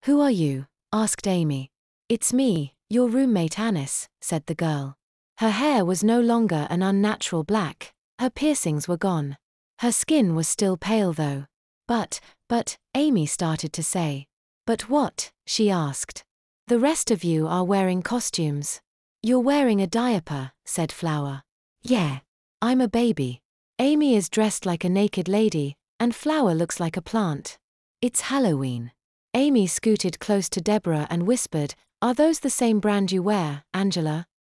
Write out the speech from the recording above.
Who are you? Asked Amy. It's me, your roommate Anis, said the girl. Her hair was no longer an unnatural black. Her piercings were gone. Her skin was still pale though. But, Amy started to say. But what? She asked. The rest of you are wearing costumes. You're wearing a diaper, said Flower. Yeah. I'm a baby. Amy is dressed like a naked lady, and Flower looks like a plant. It's Halloween. Amy scooted close to Deborah and whispered, Are those the same brand you wear, Angela?